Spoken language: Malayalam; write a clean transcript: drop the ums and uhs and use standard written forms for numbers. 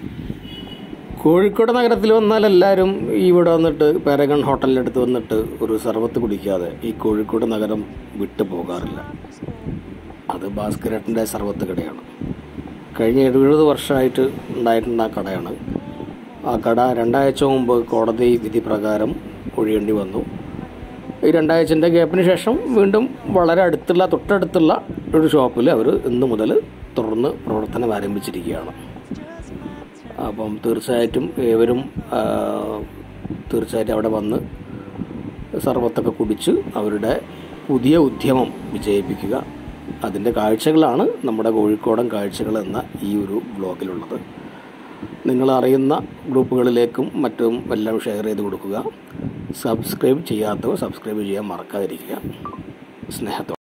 കോഴിക്കോട് നഗരത്തിൽ വന്നാൽ എല്ലാവരും ഇവിടെ വന്നിട്ട് പാരഗൺ ഹോട്ടലിനടുത്ത് വന്നിട്ട് ഒരു സർബത്ത് കുടിക്കാതെ ഈ കോഴിക്കോട് നഗരം വിട്ടു പോകാറില്ല. അത് ഭാസ്കരേട്ടൻ്റെ സർബത്ത് കടയാണ്. കഴിഞ്ഞ 70 വർഷമായിട്ട് ഉണ്ടായിട്ടുള്ള ആ കടയാണ്. ആ കട 2 ആഴ്ച മുമ്പ് കോടതി വിധി പ്രകാരം ഒഴിയേണ്ടി വന്നു. ഈ 2 ആഴ്ചൻ്റെ ഗ്യാപ്പിന് ശേഷം വീണ്ടും വളരെ തൊട്ടടുത്തുള്ള ഒരു ഷോപ്പിൽ അവർ ഇന്ന് മുതൽ തുറന്ന് പ്രവർത്തനം ആരംഭിച്ചിരിക്കുകയാണ്. അപ്പം തീർച്ചയായിട്ടും ഏവരും അവിടെ വന്ന് സർബത്തൊക്കെ കുടിച്ച് അവരുടെ പുതിയ ഉദ്യമം വിജയിപ്പിക്കുക. അതിൻ്റെ കാഴ്ചകളാണ് നമ്മുടെ കോഴിക്കോടൻ കാഴ്ചകൾ എന്ന ഈ ഒരു ബ്ലോഗിലുള്ളത്. നിങ്ങളറിയുന്ന ഗ്രൂപ്പുകളിലേക്കും മറ്റും എല്ലാം ഷെയർ ചെയ്ത് കൊടുക്കുക. സബ്സ്ക്രൈബ് ചെയ്യാത്തവർ സബ്സ്ക്രൈബ് ചെയ്യാൻ മറക്കാതിരിക്കുക. സ്നേഹത്തോടെ.